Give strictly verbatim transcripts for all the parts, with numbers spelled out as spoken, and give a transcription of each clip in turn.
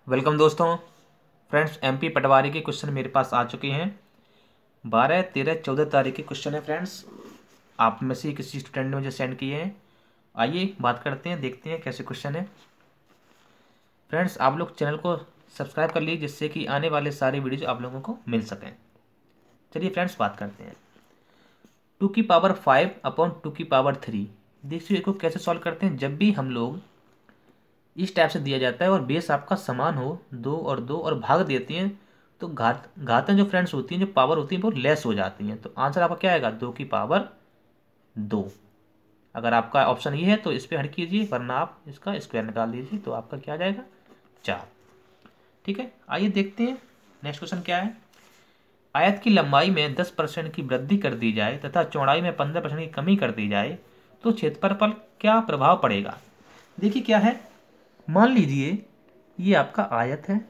Welcome दोस्तों। Friends, MP पटवारी के question मेरे पास आ चुके हैं। बारह तेरह चौदह तारीख के क्वेश्चन है फ्रेंड्स। आप में से किसी स्टूडेंट ने मुझे सेंड किए हैं। आइए बात करते हैं, देखते हैं कैसे क्वेश्चन है। फ्रेंड्स, आप लोग चैनल को सब्सक्राइब कर लीजिए जिससे कि आने वाले सारे वीडियोज आप लोगों को मिल सकें। चलिए फ्रेंड्स बात करते हैं। टू की पावर फाइव अपॉन टू की पावर थ्री। देखिए इसको कैसे सॉल्व करते हैं। जब भी हम लोग इस टाइप से दिया जाता है और बेस आपका समान हो, दो और दो और भाग देती हैं, तो घात घातें जो फ्रेंड्स होती हैं, जो पावर होती हैं, वो लेस हो जाती हैं। तो आंसर आपका क्या आएगा? दो की पावर दो। अगर आपका ऑप्शन ये है तो इस पर हट कीजिए, वरना आप इसका स्क्वायर निकाल दीजिए तो आपका क्या आ जाएगा? चार। ठीक है, आइए देखते हैं नेक्स्ट क्वेश्चन क्या है। आयत की लंबाई में दस परसेंट की वृद्धि कर दी जाए तथा चौड़ाई में पंद्रह परसेंट की कमी कर दी जाए तो क्षेत्रफल पर क्या प्रभाव पड़ेगा? देखिए क्या है, मान लीजिए ये आपका आयत है,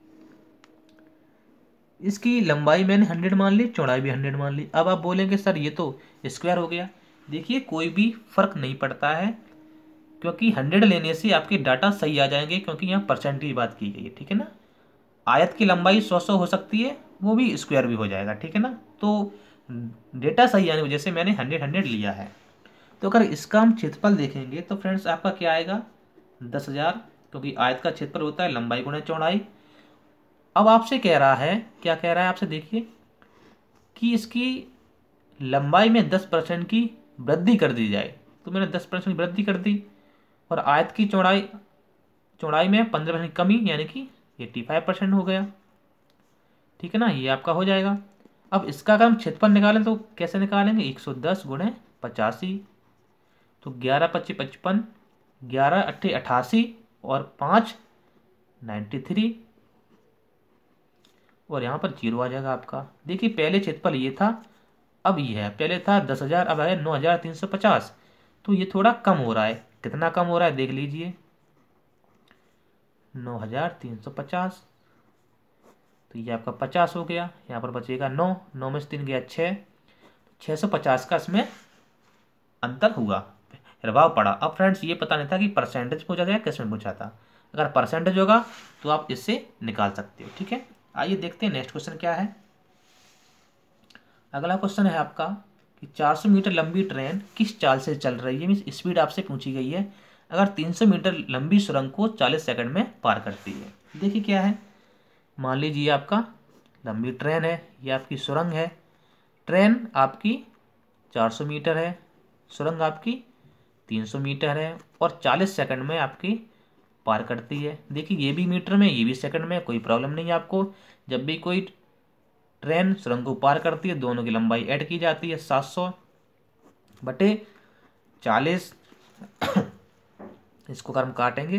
इसकी लंबाई मैंने हंड्रेड मान ली, चौड़ाई भी हंड्रेड मान ली। अब आप बोलेंगे सर ये तो स्क्वायर हो गया। देखिए कोई भी फर्क नहीं पड़ता है, क्योंकि हंड्रेड लेने से आपके डाटा सही आ जाएंगे, क्योंकि यहाँ परसेंट की बात की गई है। ठीक है ना, आयत की लंबाई सौ सौ हो सकती है, वो भी स्क्वायर भी हो जाएगा। ठीक है ना, तो डेटा सही आने की वजह से मैंने हंड्रेड हंड्रेड लिया है। तो अगर इसका हम क्षेत्रफल देखेंगे तो फ्रेंड्स आपका क्या आएगा? दस हजार, क्योंकि आयत का क्षेत्रफल होता है लंबाई गुणा चौड़ाई। अब आपसे कह रहा है, क्या कह रहा है आपसे, देखिए कि इसकी लंबाई में दस परसेंट की वृद्धि कर दी जाए। तो मैंने दस परसेंट की वृद्धि कर दी, और आयत की चौड़ाई चौड़ाई में पंद्रह परसेंट कमी, यानी कि एट्टी फाइव परसेंट हो गया। ठीक है ना, ये आपका हो जाएगा। अब इसका अगर हम क्षेत्रफल निकालें तो कैसे निकालेंगे? एक सौ दस गुणे पचासी, तो ग्यारह पच्चीस पचपन, ग्यारह अट्ठे अठासी और पाँच नाइन्टी थ्री, और यहाँ पर जीरो आ जाएगा आपका। देखिए पहले क्षेत्रफल ये था, अब ये है। पहले था दस हजार, अब है नौ हजार तीन सौ पचास। तो ये थोड़ा कम हो रहा है। कितना कम हो रहा है देख लीजिए, नौ हजार तीन सौ पचास। तो ये आपका पचास हो गया, यहाँ पर बचेगा नौ, नौ में से तीन गया छः, छः सौ पचास का इसमें अंतर हुआ, प्रभाव पड़ा। अब फ्रेंड्स ये पता नहीं था कि परसेंटेज पूछा गया किस में पूछा था। अगर परसेंटेज होगा तो आप इससे निकाल सकते हो। ठीक है, आइए देखते हैं नेक्स्ट क्वेश्चन क्या है। अगला क्वेश्चन है आपका कि चार सौ मीटर लंबी ट्रेन किस चाल से चल रही है, मीन्स स्पीड आपसे पूछी गई है। अगर तीन सौ मीटर लंबी सुरंग को चालीस सेकंड में पार करती है। देखिए क्या है, मान लीजिए आपका लंबी ट्रेन है, ये आपकी सुरंग है। ट्रेन आपकी चार सौ मीटर है, सुरंग आपकी तीन सौ मीटर है, और चालीस सेकंड में आपकी पार करती है। देखिए ये भी मीटर में, ये भी सेकंड में, कोई प्रॉब्लम नहीं है आपको। जब भी कोई ट्रेन सुरंग को पार करती है, दोनों की लंबाई ऐड की जाती है, सात सौ बटे चालीस। इसको अगर हम काटेंगे,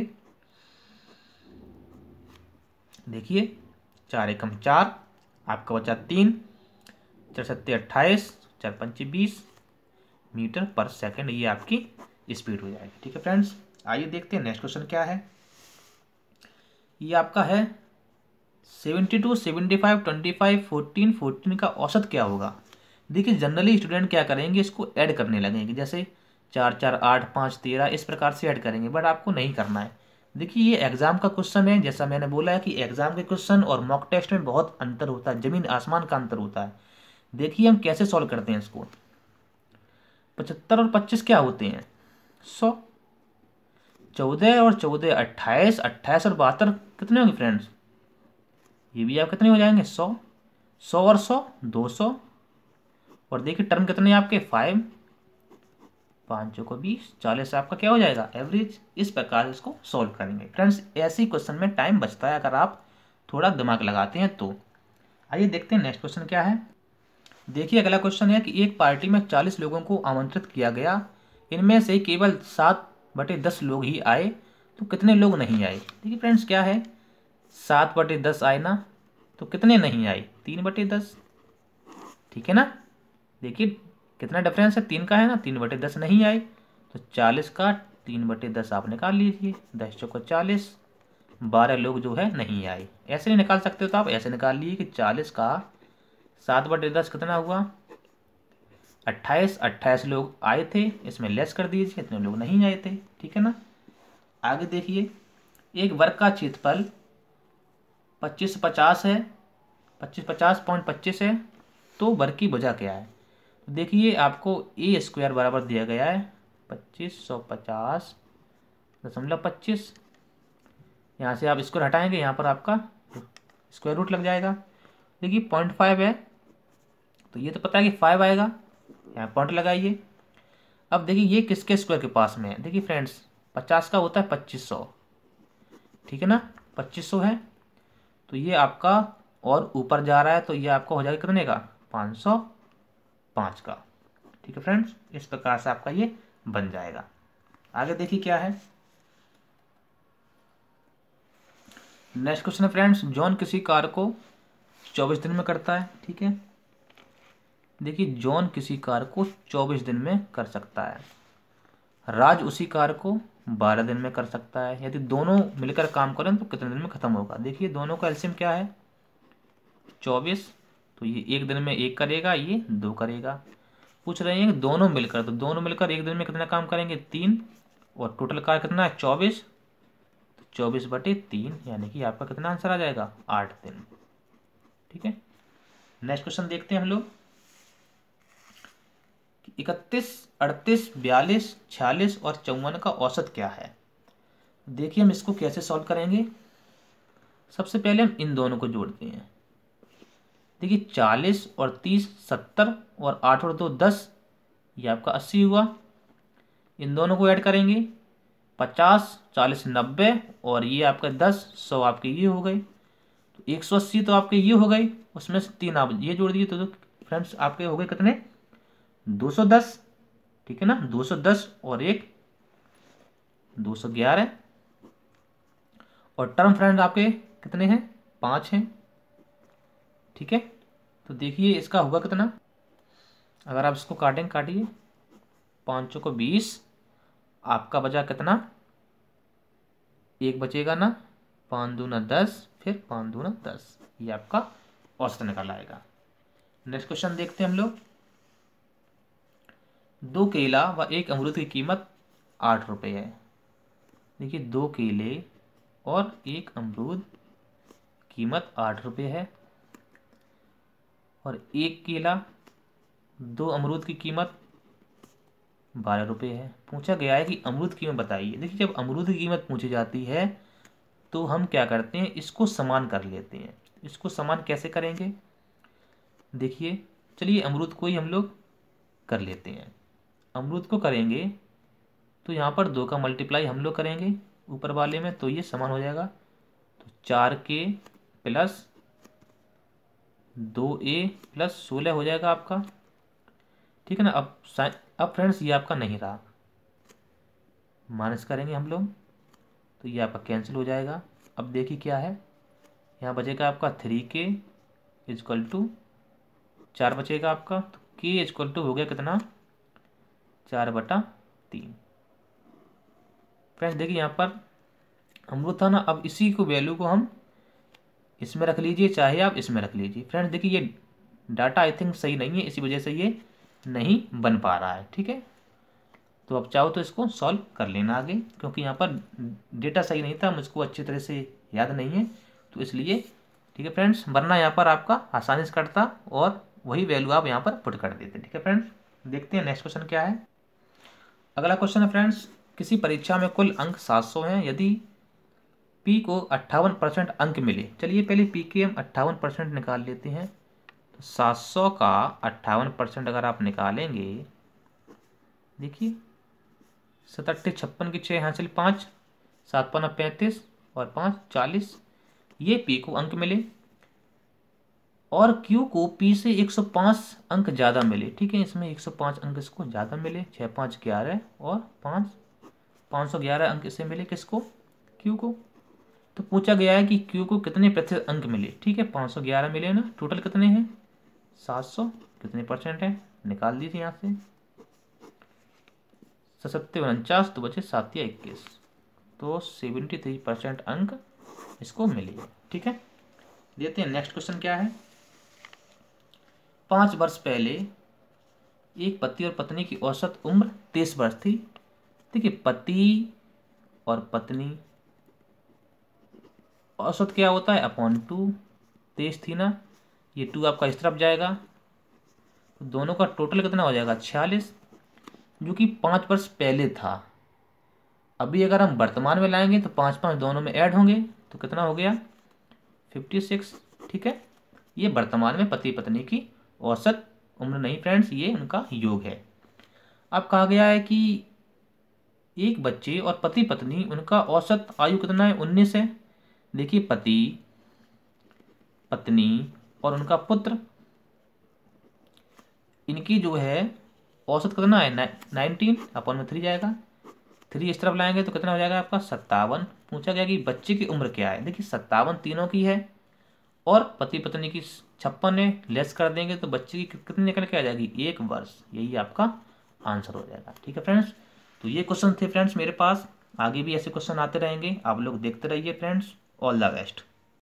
देखिए चार एकम चार, आपका बचा तीन, चार सत्ते अट्ठाईस, चार पंचे बीस मीटर पर सेकंड, ये आपकी स्पीड हो जाएगी। ठीक है फ्रेंड्स, आइए देखते हैं नेक्स्ट क्वेश्चन क्या है। ये आपका है seventy two, seventy five, twenty five, fourteen, fourteen का औसत क्या होगा। देखिए जनरली स्टूडेंट क्या करेंगे, इसको ऐड करने लगेंगे, जैसे चार चार आठ पाँच तेरह, इस प्रकार से ऐड करेंगे, बट आपको नहीं करना है। देखिए ये एग्जाम का क्वेश्चन है, जैसा मैंने बोला है कि एग्जाम के क्वेश्चन और मॉक टेस्ट में बहुत अंतर होता है, जमीन आसमान का अंतर होता है। देखिए हम कैसे सॉल्व करते हैं इसको। पचहत्तर और पच्चीस क्या होते हैं? सौ। चौदह और चौदह अट्ठाईस, अट्ठाईस और बहत्तर कितने होंगे फ्रेंड्स? ये भी आप कितने हो जाएंगे? सौ। सौ और सौ दो सौ, और देखिए टर्म कितने आपके? फाइव, पाँच को बीस, चालीस आपका क्या हो जाएगा? एवरेज। इस प्रकार इसको सॉल्व करेंगे फ्रेंड्स। ऐसे ही क्वेश्चन में टाइम बचता है अगर आप थोड़ा दिमाग लगाते हैं तो। आइए देखते हैं नेक्स्ट क्वेश्चन क्या है। देखिए अगला क्वेश्चन है कि एक पार्टी में चालीस लोगों को आमंत्रित किया गया, इनमें से केवल सात बटे दस लोग ही आए, तो कितने लोग नहीं आए? देखिए फ्रेंड्स क्या है, सात बटे दस आए ना, तो कितने नहीं आए? तीन बटे दस। ठीक है ना, देखिए कितना डिफरेंस है, तीन का है ना, तीन बटे दस नहीं आए, तो चालीस का तीन बटे दस आप निकाल लीजिए, दस चौको चालीस, बारह लोग जो है नहीं आए। ऐसे नहीं निकाल सकते हो तो आप ऐसे निकाल लीजिए कि चालीस का सात बटे दस कितना हुआ? अट्ठाईस। अट्ठाईस लोग आए थे, इसमें लेस कर दीजिए, इतने लोग नहीं आए थे। ठीक है ना, आगे देखिए, एक वर्ग का क्षेत्रफल पच्चीस पचास है, पच्चीस पचास पॉइंट पच्चीस है, तो वर्ग की भुजा क्या है? तो देखिए आपको ए स्क्वायर बराबर दिया गया है पच्चीस सौ पचास दशमलव पच्चीस। यहाँ से आप स्क्वायर हटाएंगे, यहाँ पर आपका स्क्वायर रूट लग जाएगा। देखिए पॉइंट फाइव है तो ये तो पता है कि फाइव आएगा, यहाँ पॉइंट लगाइए। अब देखिए ये किसके स्क्वायर के पास में है? देखिए फ्रेंड्स पचास का होता है पच्चीस सौ, ठीक है ना, पच्चीस सौ है तो ये आपका और ऊपर जा रहा है तो ये आपका हो जाएगा कितने का? पाँच सौ पाँच का। ठीक है फ्रेंड्स, इस प्रकार से आपका ये बन जाएगा। आगे देखिए क्या है नेक्स्ट क्वेश्चन है फ्रेंड्स, जॉन किसी कार्य को चौबीस दिन में करता है। ठीक है, देखिए जॉन किसी कार्य को चौबीस दिन में कर सकता है, राज उसी कार्य को बारह दिन में कर सकता है। यदि दोनों मिलकर काम करें तो कितने दिन में खत्म होगा? देखिए दोनों का एलसीएम क्या है? चौबीस, तो ये एक दिन में एक करेगा, ये दो करेगा। पूछ रहे हैं दोनों मिलकर, तो दोनों मिलकर एक दिन में कितना काम करेंगे? तीन, और टोटल कार्य कितना है? चौबीस, तो चौबीस बटे तीन, यानी कि आपका कितना आंसर आ जाएगा? आठ दिन। ठीक है, नेक्स्ट क्वेश्चन देखते हैं हम लोग। इकतीस, अड़तीस, बयालीस, छियालीस और चौवन का औसत क्या है? देखिए हम इसको कैसे सॉल्व करेंगे। सबसे पहले हम इन दोनों को जोड़ते हैं। देखिए चालीस और तीस सत्तर, और आठ और दो दस, ये आपका अस्सी हुआ। इन दोनों को ऐड करेंगे, पचास, चालीस, नब्बे, और ये आपका दस, सौ आपके ये हो गई। तो एक सौ अस्सी तो आपके ये हो गई, उसमें से तीन आप ये जोड़ दिए तो, तो फ्रेंड्स आपके हो गए कितने? दो सौ दस। ठीक है ना, दो सौ दस और एक दो सौ ग्यारह, और टर्म फ्रेंड आपके कितने हैं? पाँच हैं। ठीक है, तो देखिए इसका होगा कितना? अगर आप इसको काटेंगे, काटिए, पाँचों को बीस, आपका बचा कितना? एक बचेगा ना, पाँच दूना दस, फिर पाँच दूना दस, ये आपका औसत निकल आएगा। नेक्स्ट क्वेश्चन देखते हैं हम लोग। दो केला व एक अमरूद की कीमत आठ रुपये है। देखिए दो केले और एक अमरूद कीमत आठ रुपये है, और एक केला, दो अमरूद की कीमत बारह रुपये है। पूछा गया है कि अमरूद की कीमत बताइए। देखिए जब अमरूद की कीमत पूछी जाती है तो हम क्या करते हैं? इसको समान कर लेते हैं। इसको समान कैसे करेंगे? देखिए चलिए अमरूद को ही हम लोग कर लेते हैं। अमरूद को करेंगे तो यहाँ पर दो का मल्टीप्लाई हम लोग करेंगे ऊपर वाले में, तो ये समान हो जाएगा। तो चार के प्लस दो ए प्लस सोलह हो जाएगा आपका। ठीक है ना, अब अब फ्रेंड्स ये आपका नहीं रहा, माइनस करेंगे हम लोग तो ये आपका कैंसिल हो जाएगा। अब देखिए क्या है, यहाँ बचेगा आपका थ्री के इजक्वल टू चार बचेगा आपका, तो के इजक्वल टू हो गया कितना? चार बटा तीन। फ्रेंड्स देखिए यहाँ पर अमरूद था ना, अब इसी को वैल्यू को हम इसमें रख लीजिए, चाहे आप इसमें रख लीजिए। फ्रेंड्स देखिए ये डाटा आई थिंक सही नहीं है, इसी वजह से ये नहीं बन पा रहा है। ठीक है, तो अब चाहो तो इसको सॉल्व कर लेना आगे, क्योंकि यहाँ पर डेटा सही नहीं था, मुझको अच्छी तरह से याद नहीं है, तो इसलिए। ठीक है फ्रेंड्स, वरना यहाँ पर आपका आसानी से कटता और वही वैल्यू आप यहाँ पर पुट कर देते। ठीक है फ्रेंड्स, देखते हैं नेक्स्ट क्वेश्चन क्या है। अगला क्वेश्चन है फ्रेंड्स, किसी परीक्षा में कुल अंक सात सौ हैं, यदि पी को अट्ठावन परसेंट अंक मिले। चलिए पहले पी के हम अट्ठावन परसेंट निकाल लेते हैं। तो सात सौ का अट्ठावन परसेंट अगर आप निकालेंगे, देखिए सतट्ठे छप्पन की छः, यहाँ चलिए पाँच, सात पन्ना पैंतीस और पाँच चालीस, ये पी को अंक मिले, और क्यू को पी से एक सौ पाँच अंक ज़्यादा मिले। ठीक है, इसमें एक सौ पाँच अंक इसको ज़्यादा मिले, छः पाँच ग्यारह, और पाँच पाँच सौ ग्यारह अंक इसे मिले, किसको? क्यू को। तो पूछा गया है कि क्यू को कितने प्रतिशत अंक मिले। ठीक है, पाँच सौ ग्यारह मिले ना, टोटल कितने हैं? सात सौ, कितने परसेंट है? निकाल दीजिए यहाँ से, सत्तर उनचास, तो बचे सात या इक्कीस, तो सेवेंटी थ्री परसेंट अंक इसको मिले। ठीक है, देते हैं नेक्स्ट क्वेश्चन क्या है। पाँच वर्ष पहले एक पति और पत्नी की औसत उम्र तेईस वर्ष थी। देखिए पति और पत्नी औसत क्या होता है, अपॉन टू, तेईस थी ना, ये टू आपका इस तरफ जाएगा, तो दोनों का टोटल कितना हो जाएगा, छियालीस, जो कि पाँच वर्ष पहले था। अभी अगर हम वर्तमान में लाएंगे तो पाँच पाँच दोनों में ऐड होंगे, तो कितना हो गया, फिफ्टी सिक्स। ठीक है, ये वर्तमान में पति पत्नी की औसत उम्र नहीं फ्रेंड्स, ये उनका योग है। अब कहा गया है कि एक बच्चे और पति पत्नी, उनका औसत आयु कितना है, उन्नीस है। देखिए, पति, पत्नी और उनका पुत्र, इनकी जो है औसत कितना है, नाइनटीन, अपन में थ्री जाएगा, थ्री इस तरफ लाएंगे तो कितना हो जाएगा आपका, सत्तावन। पूछा गया कि बच्चे की उम्र क्या है, देखिए सत्तावन तीनों की है और पति पत्नी की छप्पन है, लेस कर देंगे तो बच्चे की कितनी निकल के आ जाएगी, एक वर्ष। यही आपका आंसर हो जाएगा। ठीक है फ्रेंड्स, तो ये क्वेश्चन थे फ्रेंड्स मेरे पास, आगे भी ऐसे क्वेश्चन आते रहेंगे, आप लोग देखते रहिए फ्रेंड्स। All the best.